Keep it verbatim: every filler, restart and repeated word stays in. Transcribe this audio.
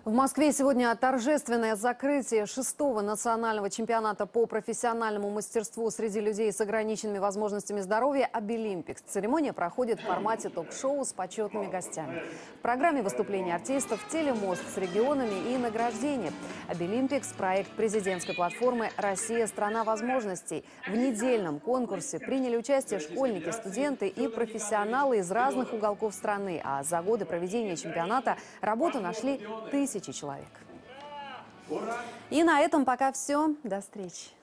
В Москве сегодня торжественное закрытие шестого национального чемпионата по профессиональному мастерству среди людей с ограниченными возможностями здоровья «Обилимпикс». Церемония проходит в формате ток-шоу с почетными гостями. В программе выступления артистов, телемост с регионами и награждения. «Обилимпикс» – проект президентской платформы «Россия – страна возможностей». В недельном конкурсе приняли участие школьники, студенты и профессионалы из разных уголков страны. А за годы проведения чемпионата работу нашли тысячи человек. И на этом пока все. До встречи.